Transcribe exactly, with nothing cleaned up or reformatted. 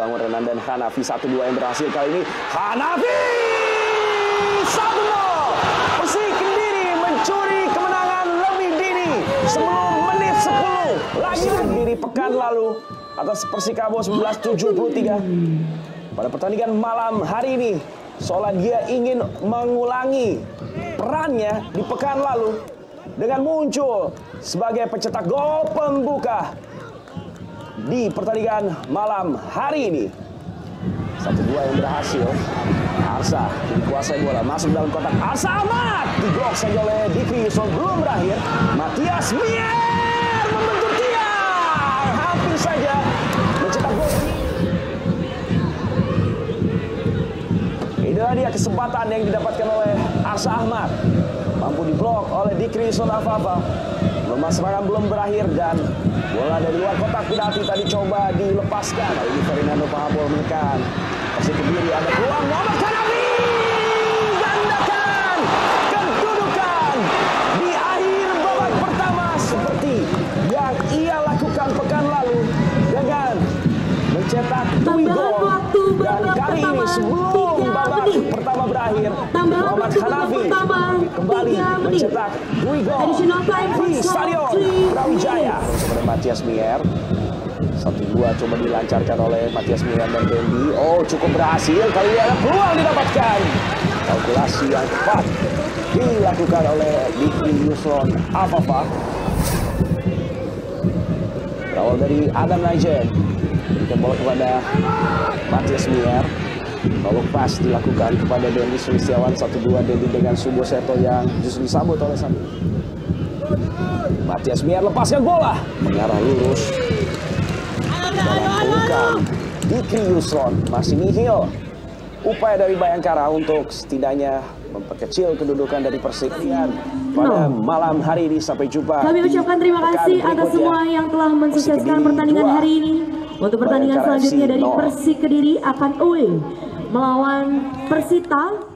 dibangun Renan dan Hanafi. Satu dua yang berhasil kali ini. Hanafi satu nol. Persik Kediri mencuri kemenangan lebih dini sebelum menit sepuluh. Lagi Kediri pekan lalu atas Persikabo seribu sembilan ratus tujuh puluh tiga. Pada pertandingan malam hari ini, seolah dia ingin mengulangi perannya di pekan lalu dengan muncul sebagai pencetak gol pembuka di pertandingan malam hari ini. Satu dua yang berhasil. Arsa dikuasai bola, masuk dalam kotak. Arsa Ahmad diblok saja oleh Dikri Yusron. Belum berakhir. Matias Mier membentur tiang, hampir saja mencetak gol. Inilah dia kesempatan yang didapatkan oleh Arsa Ahmad. Mampu diblok oleh Dikri Yusron Afafa. Lomba serangan belum berakhir dan bola dari luar kotak penalti tadi coba dilepaskan. Kali ini Fernando Pahabol menekan. Persik Kediri ada peluang. Muhammad Hanafi gandakan kedudukan di akhir babak pertama seperti yang ia lakukan pekan lalu dengan mencetak dua gol. Dan kali ini sebelum babak pertama berakhir, Muhammad Hanafi kembali mencetak dua gol di Stadion Brawijaya kepada Matias Mier. Satu dua coba dilancarkan oleh Matias Mier dan Dendi. Oh, cukup berhasil. Kali ini ada peluang didapatkan. Kalkulasi yang tepat dilakukan oleh Dikri Yusron Afafa. Berawal dari Adam Najen. Berikan bola kepada Matias Mier. Lalu pas dilakukan kepada Dendi Sulistiawan. Satu dua Dendi dengan Subo Seto yang justru disambut oleh Sami. Matias Mier lepaskan bola mengarah lurus dalam pelukan Dikri Yusron. Masih nihil upaya dari Bayangkara untuk setidaknya memperkecil kedudukan dari Persik pada malam hari ini. Sampai jumpa. Kami ucapkan terima kasih atas semua yang telah mensukseskan pertandingan hari ini. Untuk pertandingan selanjutnya dari Persik Kediri akan away melawan Persita.